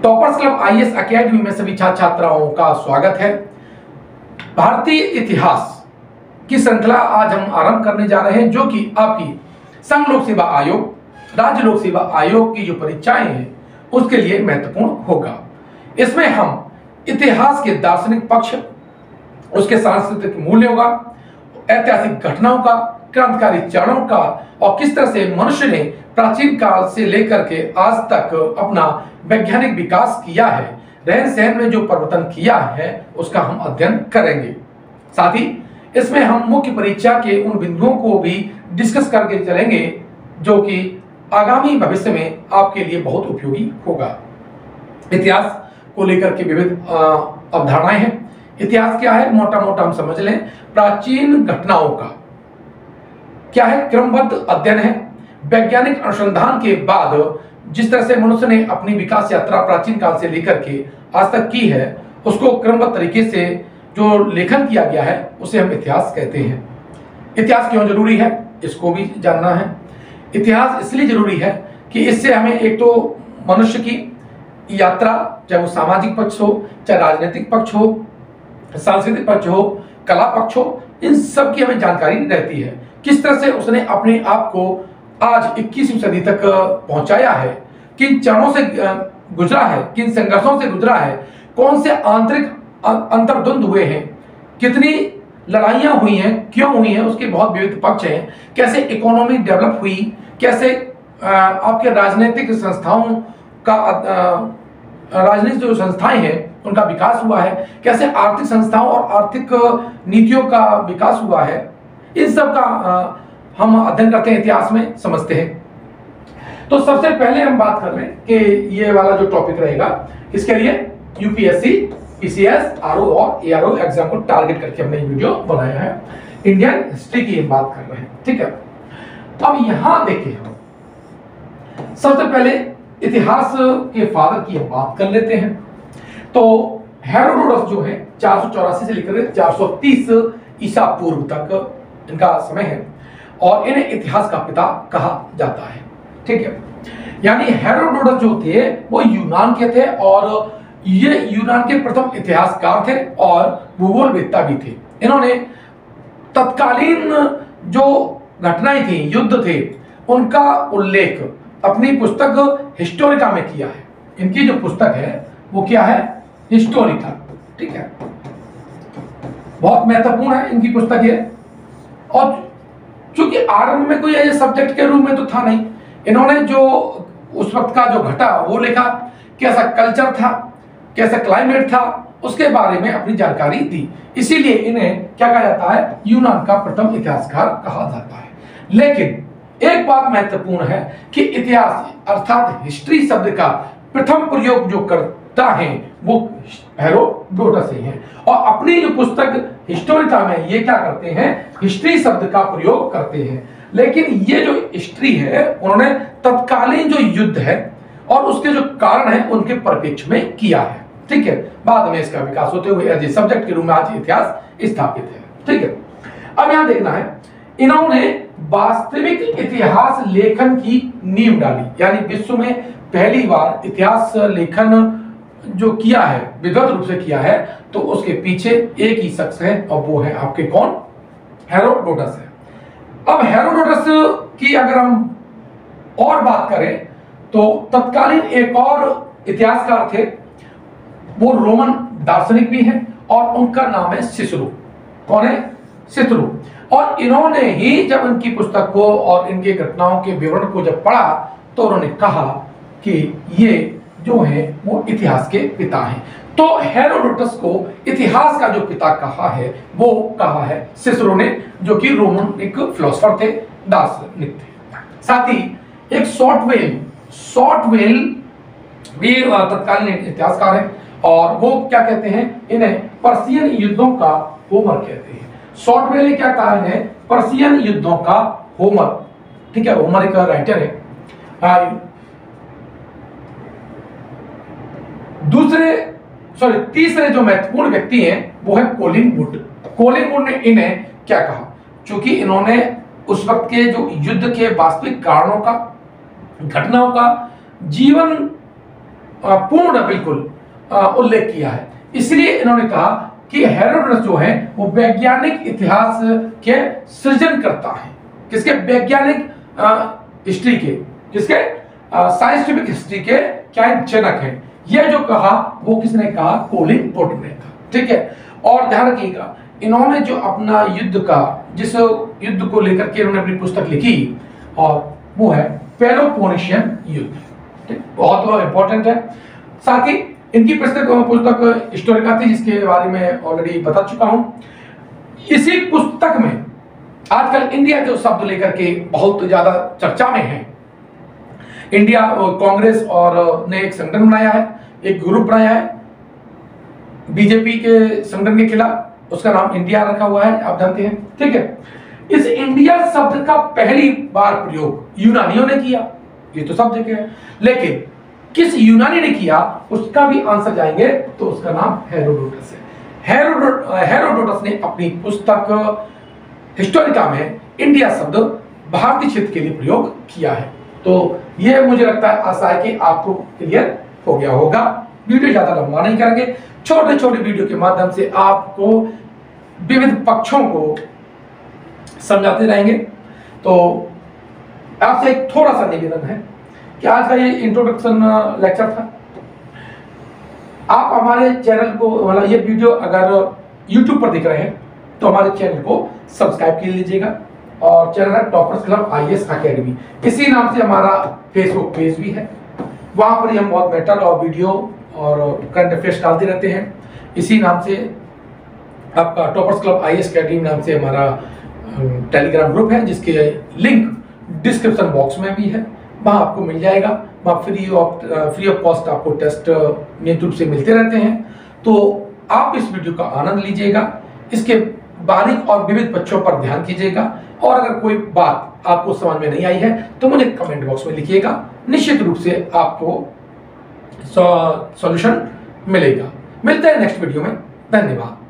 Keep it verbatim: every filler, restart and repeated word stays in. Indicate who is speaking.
Speaker 1: Toppers club IAS academy में सभी छात्र छात्राओं का स्वागत है। भारतीय इतिहास की श्रृंखला आज हम आरंभ करने जा रहे हैं, जो कि आपकी संघ लोक सेवा आयोग, राज्य लोक सेवा आयोग की जो परीक्षाएं हैं उसके लिए महत्वपूर्ण होगा। इसमें हम इतिहास के दार्शनिक पक्ष, उसके सांस्कृतिक मूल्य होगा, ऐतिहासिक घटनाओं का, क्रांतिकारी चरणों का और किस तरह से मनुष्य ने प्राचीन काल से लेकर के आज तक अपना वैज्ञानिक विकास किया है, रहन सहन में जो परिवर्तन किया है उसका हम अध्ययन करेंगे। साथ ही इसमें हम मुख्य परीक्षा के उन बिंदुओं को भी डिस्कस करके चलेंगे जो कि आगामी भविष्य में आपके लिए बहुत उपयोगी होगा। इतिहास को लेकर के विविध अवधारणाएं हैं। इतिहास क्या है, मोटा मोटा हम समझ लें, प्राचीन घटनाओं का क्या है, क्रमबद्ध अध्ययन है। वैज्ञानिक अनुसंधान के बाद जिस तरह से मनुष्य ने अपनी विकास यात्रा प्राचीन काल से लेकर के आज तक की है, उसको क्रमबद्ध तरीके से जो लेखन किया गया है उसे हम इतिहास कहते हैं। इतिहास क्यों जरूरी है इसको भी जानना है। इतिहास इसलिए जरूरी है कि इससे हमें एक तो मनुष्य की यात्रा, चाहे वो सामाजिक पक्ष हो, चाहे राजनीतिक पक्ष हो, सांस्कृतिक पक्ष हो, कला पक्ष हो, इन सब की हमें जानकारी रहती है। किस तरह से उसने अपने आप को आज इक्कीसवीं सदी तक पहुंचाया है, किन चरणों से गुजरा है, किन संघर्षों से गुजरा है, कौन से आंतरिक अंतर्द्वंद हुए हैं, कितनी लड़ाइयां हुई हैं, क्यों हुई हैं, उसके बहुत विविध पक्ष हैं। कैसे इकोनॉमी डेवलप हुई, कैसे आपके राजनीतिक संस्थाओं का, राजनीतिक जो संस्थाएं हैं उनका विकास हुआ है, कैसे आर्थिक संस्थाओं और आर्थिक नीतियों का विकास हुआ है, इन सब का हम अध्ययन करते हैं, इतिहास में समझते हैं। तो सबसे पहले हम बात कर लें कि ये वाला जो टॉपिक रहेगा इसके लिए यूपीएससी, पीसीएस, आरओ और एआरओ एग्जाम को टारगेट करके हमने वीडियो बनाया है। इंडियन हिस्ट्री की बात कर रहे हैं, ठीक है। अब यहां देखिए, हम सबसे पहले इतिहास के फादर की हम बात कर लेते हैं। तो हेरोडोटस जो है चार सौ चौरासी से लेकर चार सौ तीस ईसा पूर्व तक इनका समय है और इन्हें इतिहास का पिता कहा जाता है, ठीक है। यानी हेरोडोटस जो थे वो यूनान के थे और ये यूनान के प्रथम इतिहासकार थे और भूगोलवेत्ता भी थे। इन्होंने तत्कालीन जो घटनाएं थी, युद्ध थे, उनका उल्लेख अपनी पुस्तक हिस्टोरिका में किया है। इनकी जो पुस्तक है वो क्या है, हिस्टोरिका, ठीक है। बहुत महत्वपूर्ण है इनकी पुस्तक ये। और चूंकि आरंभ में कोई ऐसे सब्जेक्ट के रूप में तो था नहीं, इन्होंने जो उस वक्त का जो घटा वो लिखा, कैसा कल्चर था, कैसा क्लाइमेट था, उसके बारे में अपनी जानकारी दी। इसीलिए इन्हें क्या कहा जाता है, यूनान का प्रथम इतिहासकार कहा जाता है। लेकिन एक बात महत्वपूर्ण है कि इतिहास अर्थात हिस्ट्री शब्द का प्रथम प्रयोग जो करता है वो हेरोडोटस ही है और अपनी जो पुस्तक हिस्टोरिका में ये क्या करते हैं, हिस्ट्री शब्द का प्रयोग करते हैं। लेकिन ये जो हिस्ट्री है उन्होंने तत्कालीन जो युद्ध है और उसके जो कारण है उनके परिप्रेक्ष्य में किया है, ठीक है। बाद में इसका विकास होते हुए एज ए सब्जेक्ट के रूप में आज इतिहास स्थापित है, ठीक है। अब यहां देखना है, इन्होंने वास्तविक इतिहास लेखन की नींव डाली, यानी विश्व में पहली बार इतिहास लेखन जो किया है, विधिवत रूप से किया है, तो उसके पीछे एक ही शख्स है और वो है आपके कौन, हेरोडोटस है। अब हेरोडोटस की अगर हम और बात करें तो तत्कालीन एक और इतिहासकार थे, वो रोमन दार्शनिक भी हैं और उनका नाम है सिसरो। कौन है, सिसरो। और इन्होंने ही जब इनकी पुस्तक को और इनके घटनाओं के विवरण को जब पढ़ा तो उन्होंने कहा कि ये जो है वो इतिहास के पिता हैं। तो हेरोडोटस को इतिहास का जो पिता कहा है वो कहा है सिसरो ने, जो कि रोमन एक फिलोसोफर थे, दार्शनिक थे। साथ ही एक शॉर्टवेल, शॉर्टवेल भी तत्कालीन इतिहासकार है और वो क्या कहते हैं, इन्हें पर्शियन युद्धों का होमर कहते हैं। शॉर्टवेल ने क्या कहा है, पर्शियन युद्धों का होमर, ठीक है। होमर एक राइटर है। दूसरे सॉरी तीसरे जो महत्वपूर्ण व्यक्ति हैं वो है कोलिन वुड। कोलिन वुड ने इन्हें क्या कहा, क्योंकि इन्होंने उस वक्त के जो युद्ध के वास्तविक कारणों का, घटनाओं का, जीवन पूर्ण बिल्कुल उल्लेख किया है। इसलिए इन्होंने कहा कि हेरोडोटस जो है वो वैज्ञानिक इतिहास के सृजन करता है। किसके? वैज्ञानिक हिस्ट्री के, किसके? साइंटिफिक हिस्ट्री के क्या जनक है। यह जो कहा वो किसने कहा? कोलिन पोर्टर ने कहा। ठीक है, और ध्यान रखिएगा इन्होंने जो अपना युद्ध का, जिस युद्ध को लेकर के इन्होंने अपनी पुस्तक लिखी और वो है पेलोपोनेशियन युद्ध। ठीक, बहुत इंपॉर्टेंट है। साथ ही इनकी पुस्तक पुस्तक हिस्टोरिका थी जिसके बारे में ऑलरेडी बता चुका हूं। इसी पुस्तक में आजकल इंडिया जो शब्द लेकर के बहुत ज्यादा चर्चा में है, इंडिया कांग्रेस और ने एक संगठन बनाया है, एक ग्रुप बनाया है बीजेपी के संगठन के खिलाफ, उसका नाम इंडिया रखा हुआ है, आप जानते हैं। ठीक है, इस इंडिया शब्द का पहली बार प्रयोग यूनानियों ने किया, ये तो सब जगह है, लेकिन किस यूनानी ने किया उसका भी आंसर जाएंगे तो उसका नाम हेरोडोटस है। हेरोडोट हेरोडोटस ने अपनी पुस्तक हिस्टोरिका में इंडिया शब्द भारतीय क्षेत्र के लिए प्रयोग किया है। तो ये मुझे लगता है आशा है कि आपको क्लियर हो गया होगा। वीडियो ज्यादा लंबा नहीं करेंगे, छोटे छोटे वीडियो के माध्यम से आपको विविध पक्षों को समझाते रहेंगे। तो आपसे एक थोड़ा सा निवेदन है कि आज का ये इंट्रोडक्शन लेक्चर था। आप हमारे चैनल को, मतलब ये वीडियो अगर यूट्यूब पर देख रहे हैं तो हमारे चैनल को सब्सक्राइब कर लीजिएगा, और चैनल है टॉपर्स क्लब आईएएस एकेडमी, इसी नाम से हमारा फेसबुक पेज भी है। वहां पर हम बहुत मैटर और वीडियो और करंट अफेयर्स डालते रहते हैं। इसी नाम से आपका टॉपर्स क्लब आईएएस एकेडमी नाम से हमारा टेलीग्राम ग्रुप है, जिसके लिंक डिस्क्रिप्शन बॉक्स में भी है, वहाँ आपको मिल जाएगा। वहाँ free of free of cost आपको टेस्ट नियमित रूप से मिलते रहते हैं। तो आप इस वीडियो का आनंद लीजिएगा, इसके बारीक और विविध पक्षों पर ध्यान कीजिएगा, और अगर कोई बात आपको समझ में नहीं आई है तो मुझे कमेंट बॉक्स में लिखिएगा, निश्चित रूप से आपको सॉल्यूशन मिलेगा। मिलते हैं नेक्स्ट वीडियो में, धन्यवाद।